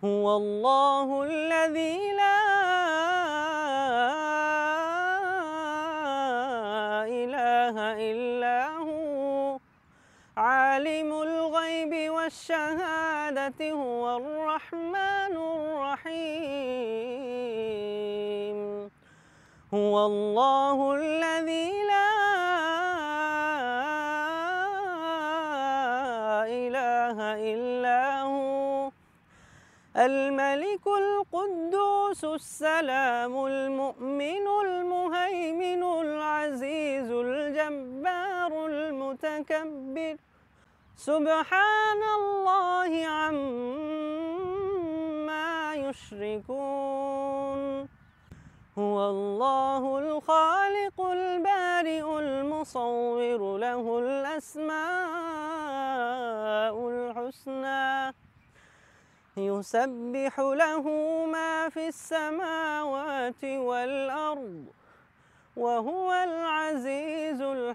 هو الله الذي لا إله إلا هو عالم الغيب والشهادة هو الرحمن الرحيم هو الله الذي لا إله إلا هو الملك القدوس السلام المؤمن المهيمن العزيز الجبار المتكبر سبحان الله عما يشركون هو الله الخالق البارئ المصور له الأسماء الحسنى يسبح له ما في السماوات والأرض وهو العزيز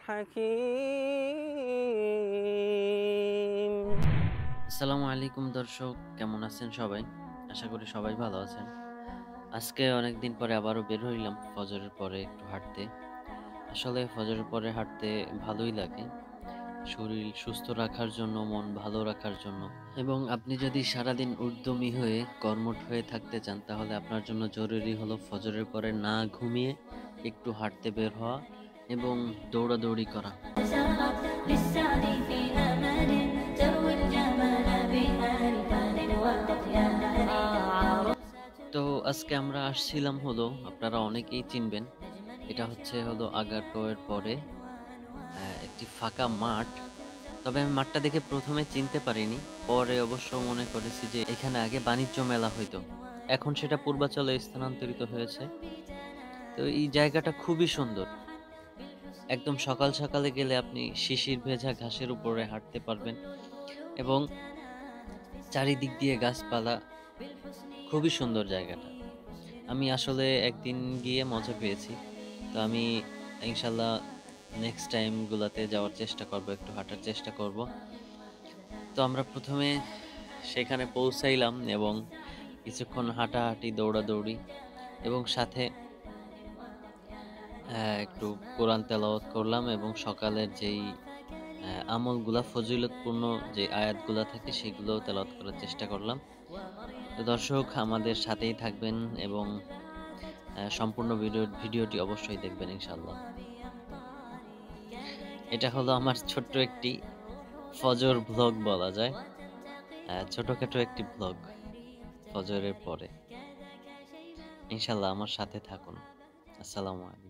الحكيم আসসালামু আলাইকুম দর্শক, কেমন আছেন সবাই? আশা করি সবাই ভালো আছেন। আজকে অনেকদিন পরে আবারও বের হইলাম ফজরের পরে একটু হাঁটতে। আসলে ফজরের পরে হাঁটতে ভালোই লাগে, শরীর সুস্থ রাখার জন্য, মন ভালো রাখার জন্য। এবং আপনি যদি সারাদিন উদ্যমী হয়ে কর্মঠ হয়ে থাকতে চান, তাহলে আপনার জন্য জরুরি হলো ফজরের পরে না ঘুমিয়ে একটু হাঁটতে বের হওয়া এবং দৌড়াদৌড়ি করা। তো আজকে আমরা আসছিলাম হলো, আপনারা অনেকেই চিনবেন, এটা হলো আগারগাঁওয়ের পরে একটি ফাঁকা মাঠ। তবে আমি মাঠটা দেখে প্রথমে চিনতে পারিনি, পরে অবশ্য মনে করেছি যে এখানে আগে বাণিজ্য মেলা হইতো, এখন সেটা পূর্বাচলে স্থানান্তরিত হয়েছে। তো এই জায়গাটা খুবই সুন্দর, একদম সকাল সকালে গেলে আপনি শিশির ভেজা ঘাসের উপরে হাঁটতে পারবেন এবং চারিদিক দিয়ে গাছপালা, খুবই সুন্দর জায়গাটা। আমি আসলে একদিন গিয়ে মজা পেয়েছি, তো আমি ইনশাল্লাহ নেক্সট টাইম গুলাতে যাওয়ার চেষ্টা করব, একটু হাঁটার চেষ্টা করব। তো আমরা প্রথমে সেখানে পৌঁছাইলাম এবং কিছুক্ষণ হাঁটাহাঁটি, দৌড়াদৌড়ি এবং সাথে একটু কোরআন তেলাওয়াত করলাম এবং সকালের যেই আমলগুলা, ফজিলতপূর্ণ যে আয়াতগুলা থাকে সেগুলো তেলাওয়াত করার চেষ্টা করলাম। তো দর্শক আমাদের সাথেই থাকবেন এবং সম্পূর্ণ ভিডিওটি অবশ্যই দেখবেন ইনশাআল্লাহ। এটা হলো আমার ছোট্ট একটি ফজর ব্লগ বলা যায়, ছোটখাটো একটি ব্লগ ফজরের পরে। ইনশাআল্লাহ আমার সাথে থাকুন। আসসালামু আলাইকুম।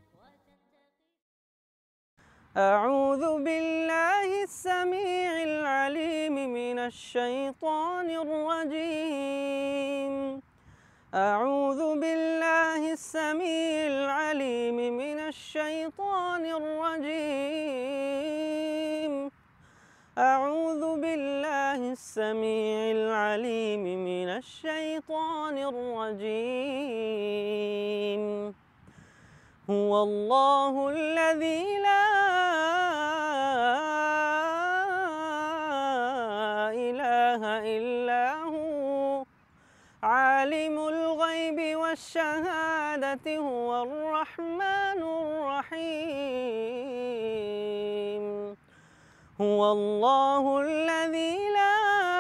أعوذ بالله السميع العليم من الشيطان الرجيم أعوذ بالله السميع العليم من الشيطان الرجيم أعوذ بالله السميع العليم من الشيطان الرجيم هو الله الذي لا إله إلا هو عالم الغيب والشهادة هو الرحمن الرحيم هو الله الذي لا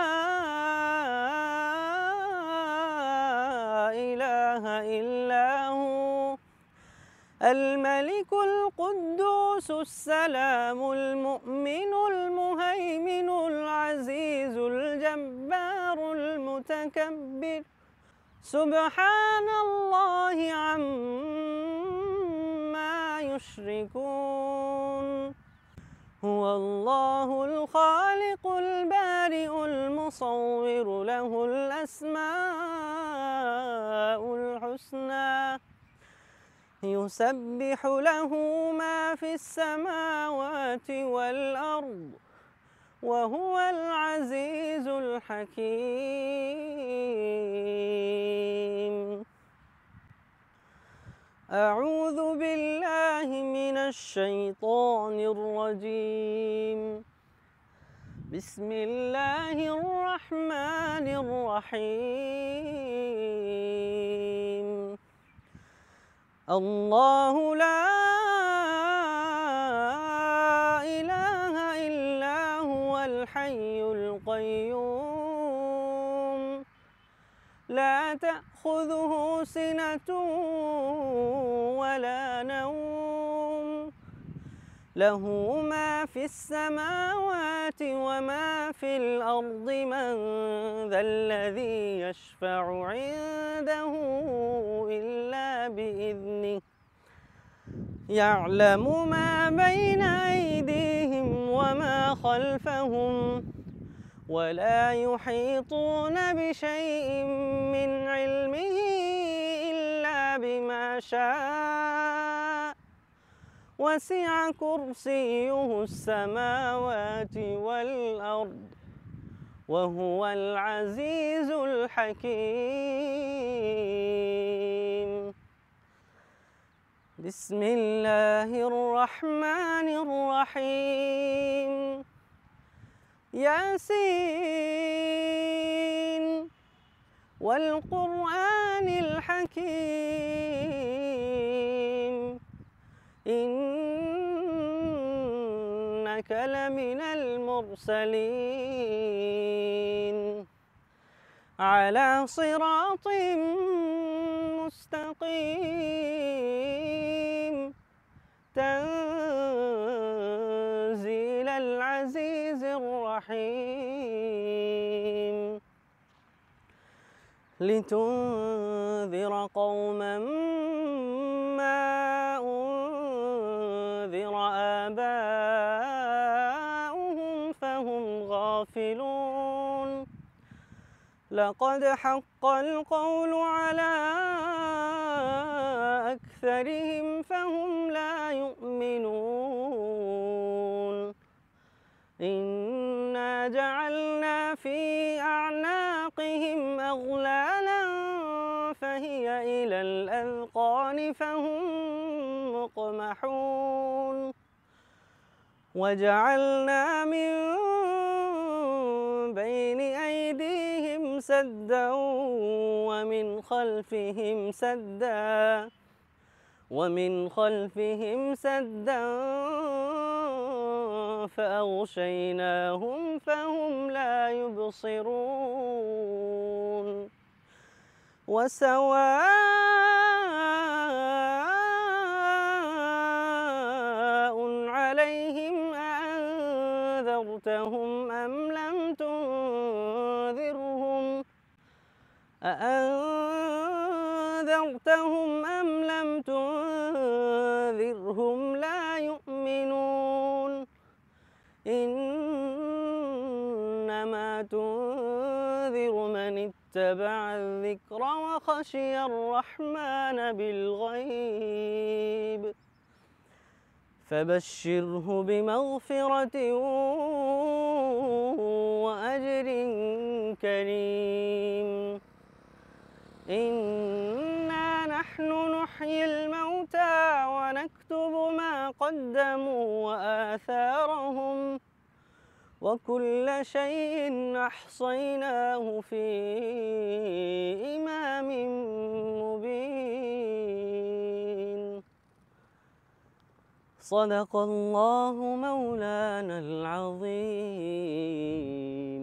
إله إلا هو الملك القدوس السلام المؤمن المهيمن العزيز الجبار المتكبر سبحان الله عما يشركون هو الله الخالق البارئ المصور له الأسماء الحسنى يسبح له ما في السماوات والأرض وهو العزيز الحكيم أعوذ بالله من الشيطان الرجيم بسم الله الرحمن الرحيم. الله لا إله إلا هو الحي القيوم لا تأخذه سنة ولا نوم له ما في السماوات وما في الأرض من ذا الذي يشفع عنده إلا بإذنه يعلم ما بين أيديهم وما خلفهم ولا يحيطون بشيء من علمه إلا بما شاء وسع كرسيه السماوات والأرض وهو العزيز الحكيم. بسم الله الرحمن الرحيم. ياسين والقرآن الحكيم إنك لمن المرسلين على صراط مستقيم تنزيل العزيز الرحيم لتنذر قوما ما أنذر آباؤهم فهم غافلون لقد حق القول على أكثرهم فهم لا يؤمنون إنا جعلنا في أعناقهم أغلالا فهي إلى الأذقان فهم مقمحون وجعلنا من بين أيديهم سدا ومن خلفهم سدا فأغشيناهم فهم لا يبصرون وسواء عليهم أأنذرتهم أم لم تنذرهم لا يؤمنون إنما تنذر من اتبع الذكر وخشي الرحمن بالغيب فبشره بمغفرة وأجر كريم. إنا نحن نحيي الموتى ونكتب ما قدموا وآثارهم وكل شيء أحصيناه في إمام مبين. صدق الله مولانا العظيم.